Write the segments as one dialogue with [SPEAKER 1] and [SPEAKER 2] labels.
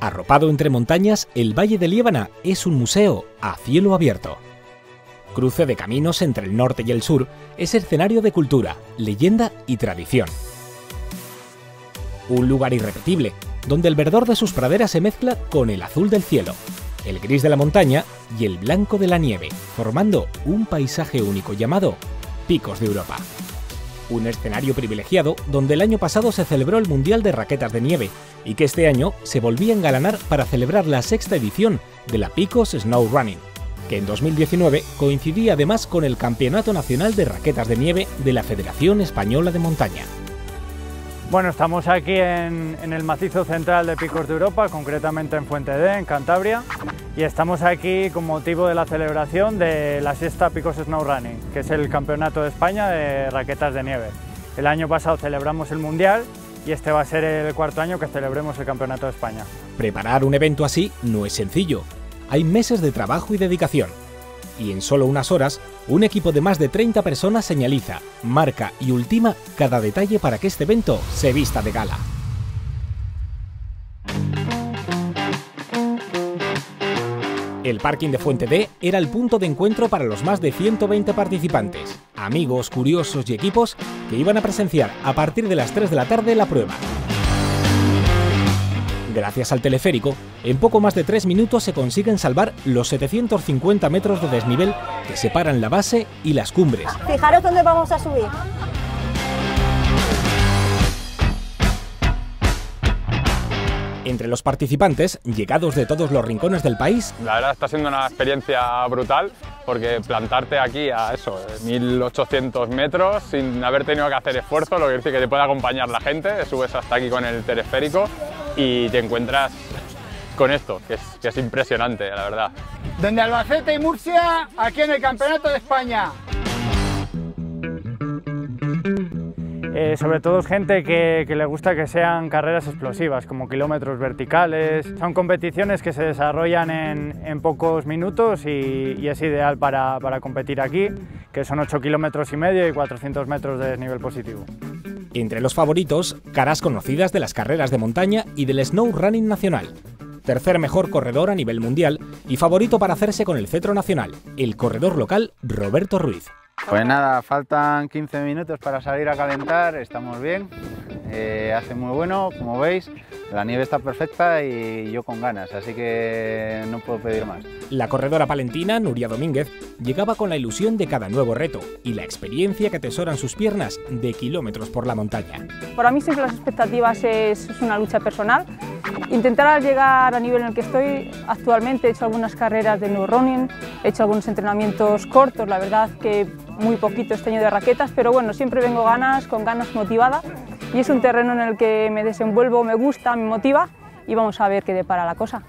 [SPEAKER 1] Arropado entre montañas, el Valle de Liébana es un museo a cielo abierto. Cruce de caminos entre el norte y el sur, es escenario de cultura, leyenda y tradición. Un lugar irrepetible, donde el verdor de sus praderas se mezcla con el azul del cielo, el gris de la montaña y el blanco de la nieve, formando un paisaje único llamado Picos de Europa. Un escenario privilegiado donde el año pasado se celebró el Mundial de Raquetas de Nieve y que este año se volvía a engalanar para celebrar la sexta edición de la Picos Snow Running, que en 2019 coincidía además con el Campeonato Nacional de Raquetas de Nieve de la Federación Española de Montaña.
[SPEAKER 2] Bueno, estamos aquí en el macizo central de Picos de Europa, concretamente en Fuente D, en Cantabria, y estamos aquí con motivo de la celebración de la sexta Picos Snow Running, que es el Campeonato de España de Raquetas de Nieve. El año pasado celebramos el Mundial y este va a ser el cuarto año que celebremos el Campeonato de España.
[SPEAKER 1] Preparar un evento así no es sencillo. Hay meses de trabajo y dedicación. Y en solo unas horas, un equipo de más de 30 personas señaliza, marca y ultima cada detalle para que este evento se vista de gala. El parking de Fuente D era el punto de encuentro para los más de 120 participantes, amigos, curiosos y equipos que iban a presenciar a partir de las 3 de la tarde la prueba. Gracias al teleférico, en poco más de 3 minutos se consiguen salvar los 750 metros de desnivel que separan la base y las cumbres.
[SPEAKER 3] Fijaros dónde vamos a subir.
[SPEAKER 1] Entre los participantes, llegados de todos los rincones del país,
[SPEAKER 4] la verdad está siendo una experiencia brutal porque plantarte aquí a eso, 1800 metros sin haber tenido que hacer esfuerzo, lo que dice que te puede acompañar la gente, subes hasta aquí con el teleférico y te encuentras con esto, que es impresionante, la verdad.
[SPEAKER 5] Desde Albacete y Murcia, aquí en el Campeonato de España.
[SPEAKER 2] Sobre todo es gente que le gusta que sean carreras explosivas, como kilómetros verticales. Son competiciones que se desarrollan en pocos minutos y es ideal para competir aquí, que son 8,5 kilómetros y 400 metros de desnivel positivo.
[SPEAKER 1] Entre los favoritos, caras conocidas de las carreras de montaña y del Snow Running nacional. Tercer mejor corredor a nivel mundial y favorito para hacerse con el cetro nacional, el corredor local Roberto Ruiz.
[SPEAKER 6] Pues nada, faltan 15 minutos para salir a calentar, estamos bien, hace muy bueno, como veis, la nieve está perfecta y yo con ganas, así que no puedo pedir más.
[SPEAKER 1] La corredora palentina, Nuria Domínguez, llegaba con la ilusión de cada nuevo reto y la experiencia que atesoran sus piernas de kilómetros por la montaña.
[SPEAKER 7] Para mí siempre las expectativas es una lucha personal. Intentar llegar al nivel en el que estoy actualmente. He hecho algunas carreras de new running, he hecho algunos entrenamientos cortos, la verdad que muy poquito este año de raquetas, pero bueno, siempre vengo con ganas motivada y es un terreno en el que me desenvuelvo, me gusta, me motiva y vamos a ver qué depara la cosa.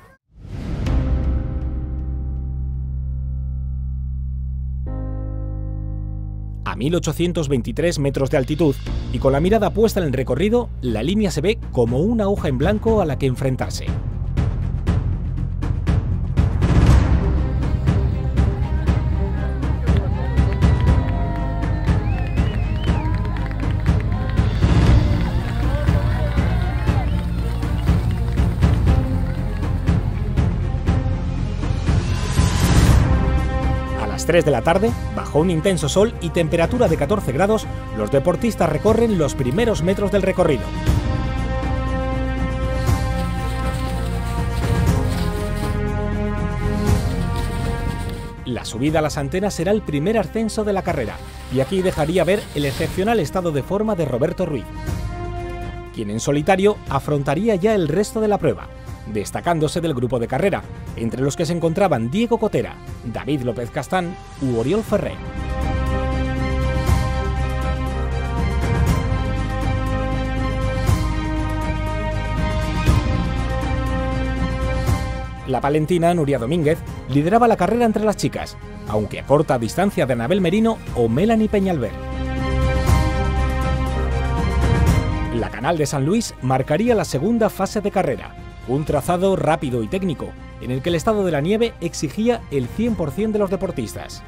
[SPEAKER 1] A 1823 metros de altitud y con la mirada puesta en el recorrido, la línea se ve como una hoja en blanco a la que enfrentarse. A las 3 de la tarde, bajo un intenso sol y temperatura de 14 grados, los deportistas recorren los primeros metros del recorrido. La subida a las antenas será el primer ascenso de la carrera, y aquí dejaría ver el excepcional estado de forma de Roberto Ruiz, quien en solitario afrontaría ya el resto de la prueba, destacándose del grupo de carrera, entre los que se encontraban Diego Cotera, David López Castán u Oriol Ferrer. La palentina Nuria Domínguez lideraba la carrera entre las chicas, aunque a corta distancia de Anabel Merino o Melanie Peñalver. La Canal de San Luis marcaría la segunda fase de carrera, un trazado rápido y técnico, en el que el estado de la nieve exigía el 100% de los deportistas.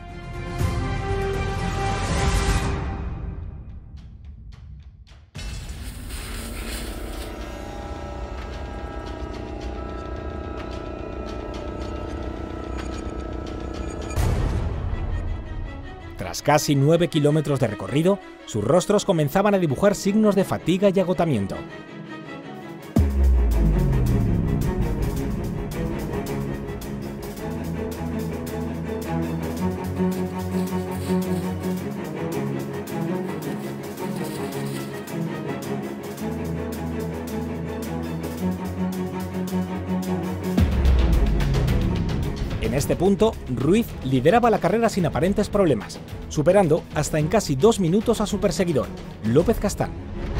[SPEAKER 1] Tras casi 9 kilómetros de recorrido, sus rostros comenzaban a dibujar signos de fatiga y agotamiento. En este punto, Ruiz lideraba la carrera sin aparentes problemas, superando hasta en casi 2 minutos a su perseguidor, López Castán.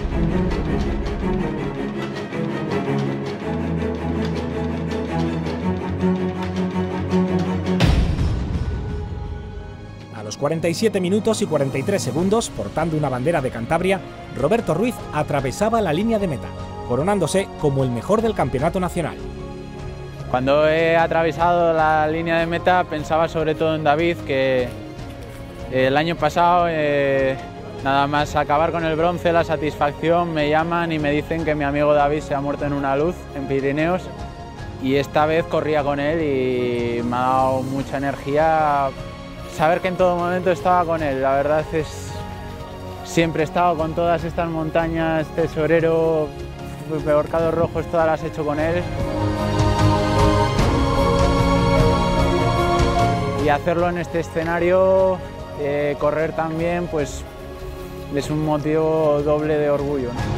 [SPEAKER 1] A los 47 minutos y 43 segundos, portando una bandera de Cantabria, Roberto Ruiz atravesaba la línea de meta, coronándose como el mejor del campeonato nacional.
[SPEAKER 6] Cuando he atravesado la línea de meta pensaba sobre todo en David, que el año pasado nada más acabar con el bronce, la satisfacción, me llaman y me dicen que mi amigo David se ha muerto en una luz en Pirineos, y esta vez corría con él y me ha dado mucha energía saber que en todo momento estaba con él. La verdad es siempre he estado con todas estas montañas, Tesorero, Ahorcados Rojos, todas las he hecho con él. Y hacerlo en este escenario, correr también, pues es un motivo doble de orgullo, ¿no?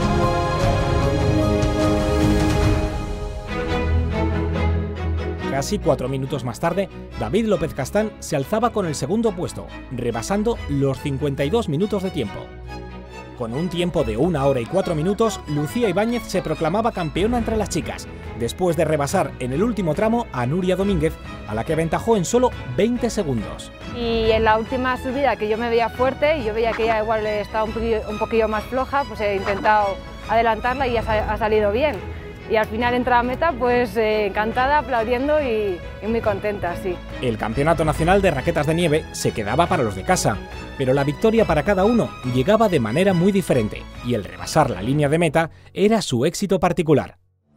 [SPEAKER 1] Casi 4 minutos más tarde, David López Castán se alzaba con el segundo puesto, rebasando los 52 minutos de tiempo. Con un tiempo de 1 hora y 4 minutos, Lucía Ibáñez se proclamaba campeona entre las chicas, después de rebasar en el último tramo a Nuria Domínguez, a la que aventajó en solo 20 segundos.
[SPEAKER 3] Y en la última subida, que yo me veía fuerte y yo veía que ella igual estaba un poquillo más floja, pues he intentado adelantarla y ha salido bien. Y al final entra a meta, pues encantada, aplaudiendo y muy contenta, sí.
[SPEAKER 1] El Campeonato Nacional de Raquetas de Nieve se quedaba para los de casa, pero la victoria para cada uno llegaba de manera muy diferente, y el rebasar la línea de meta era su éxito particular.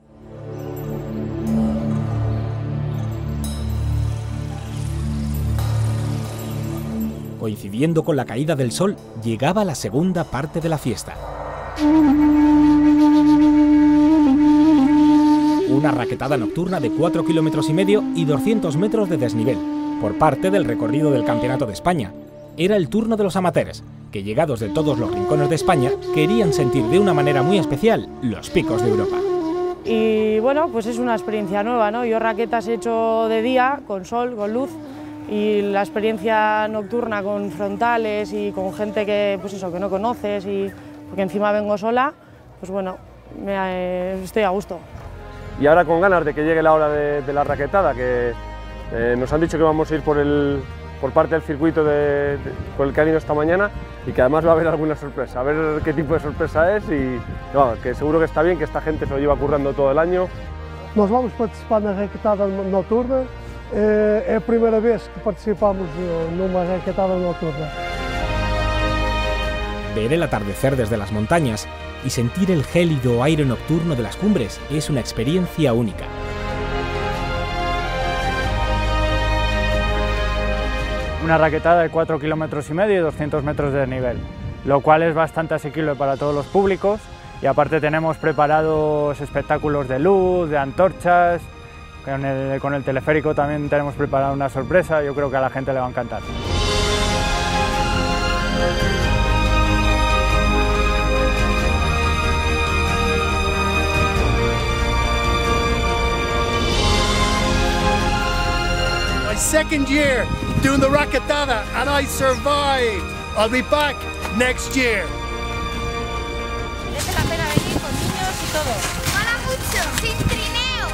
[SPEAKER 1] Coincidiendo con la caída del sol, llegaba la segunda parte de la fiesta. Una raquetada nocturna de 4,5 kilómetros y 200 metros de desnivel, por parte del recorrido del Campeonato de España. Era el turno de los amateurs, que llegados de todos los rincones de España, querían sentir de una manera muy especial los picos de Europa.
[SPEAKER 8] Y bueno, pues es una experiencia nueva, ¿no? Yo raquetas he hecho de día, con sol, con luz, y la experiencia nocturna con frontales y con gente que, pues eso, que no conoces, y porque encima vengo sola, pues bueno, estoy a gusto.
[SPEAKER 9] Y ahora con ganas de que llegue la hora de la raquetada, que nos han dicho que vamos a ir por parte del circuito por el que han ido esta mañana, y que además va a haber alguna sorpresa, a ver qué tipo de sorpresa es, y bueno, que seguro que está bien, que esta gente se lo lleva currando todo el año.
[SPEAKER 10] Nós vamos participar na raquetada noturna, é a primeira vez que participamos numa raquetada noturna.
[SPEAKER 1] Ver el atardecer desde las montañas y sentir el gélido aire nocturno de las cumbres es una experiencia única.
[SPEAKER 2] Una raquetada de 4,5 kilómetros y 200 metros de desnivel, lo cual es bastante asequible para todos los públicos, y aparte tenemos preparados espectáculos de luz, de antorchas, con el teleférico también tenemos preparada una sorpresa, yo creo que a la gente le va a encantar.
[SPEAKER 5] My second year doing the raquetada and I survived. I'll be back next year.
[SPEAKER 3] Merece la pena venir con niños y todo.
[SPEAKER 11] ¡Mola mucho! ¡Sin trineo!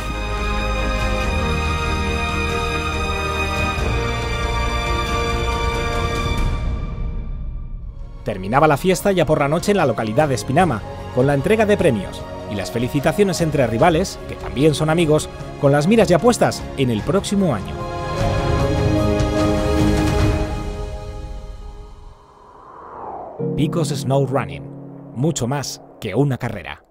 [SPEAKER 1] Terminaba la fiesta ya por la noche en la localidad de Espinama, con la entrega de premios y las felicitaciones entre rivales, que también son amigos, con las miras ya puestas en el próximo año. Picos Snow Running, mucho más que una carrera.